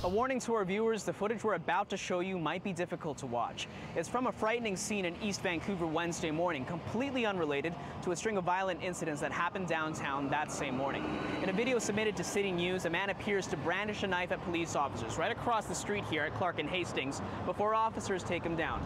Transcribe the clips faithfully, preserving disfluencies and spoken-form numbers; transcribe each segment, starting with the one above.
A warning to our viewers, the footage we're about to show you might be difficult to watch. It's from a frightening scene in East Vancouver Wednesday morning, completely unrelated to a string of violent incidents that happened downtown that same morning. In a video submitted to City News, a man appears to brandish a knife at police officers right across the street here at Clark and Hastings before officers take him down.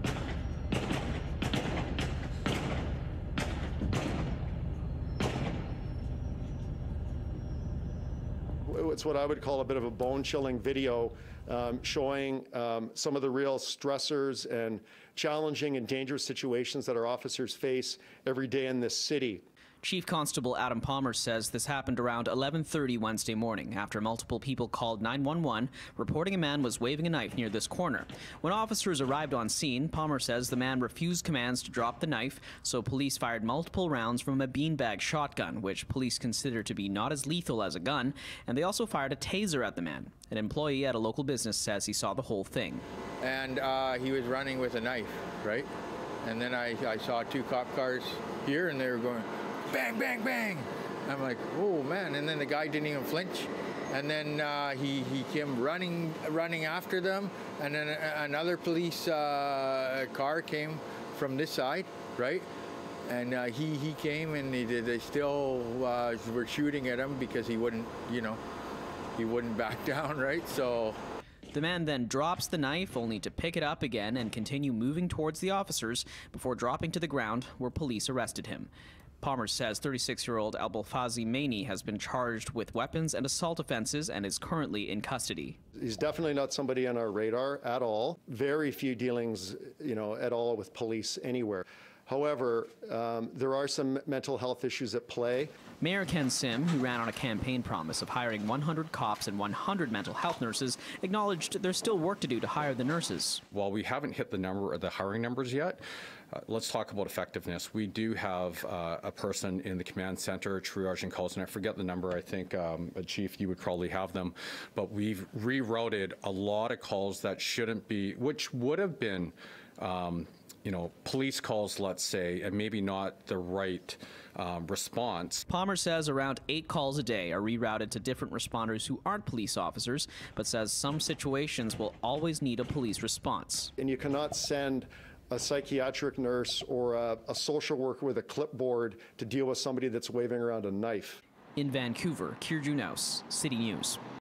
It's what I would call a bit of a bone-chilling video um, showing um, some of the real stressors and challenging and dangerous situations that our officers face every day in this city. Chief Constable Adam Palmer says this happened around eleven thirty Wednesday morning after multiple people called nine one one reporting a man was waving a knife near this corner. When officers arrived on scene, Palmer says the man refused commands to drop the knife, so police fired multiple rounds from a beanbag shotgun, which police consider to be not as lethal as a gun, and they also fired a taser at the man. An employee at a local business says he saw the whole thing. And uh, he was running with a knife, right? And then I, I saw two cop cars here, and they were going, bang, bang, bang. I'm like, oh man, and then the guy didn't even flinch. And then uh, he, he came running running after them, and then another police uh, car came from this side, right? And uh, he, he came, and they, they still uh, were shooting at him because he wouldn't, you know, he wouldn't back down, right? So. The man then drops the knife, only to pick it up again and continue moving towards the officers before dropping to the ground, where police arrested him. Palmer says thirty-six-year-old Abulfazi Maini has been charged with weapons and assault offenses and is currently in custody. He's definitely not somebody on our radar at all. Very few dealings, you know, at all with police anywhere. However, um, there are some mental health issues at play. Mayor Ken Sim, who ran on a campaign promise of hiring one hundred cops and one hundred mental health nurses, acknowledged there's still work to do to hire the nurses. While we haven't hit the number or the hiring numbers yet, uh, let's talk about effectiveness. We do have uh, a person in the command center triaging calls, and I forget the number. I think, um, Chief, you would probably have them. But we've rerouted a lot of calls that shouldn't be, which would have been um, you know, police calls, let's say, and maybe not the right um, response. Palmer says around eight calls a day are rerouted to different responders who aren't police officers, but says some situations will always need a police response. And you cannot send a psychiatric nurse or a, a social worker with a clipboard to deal with somebody that's waving around a knife. In Vancouver, Kier Junos, City News.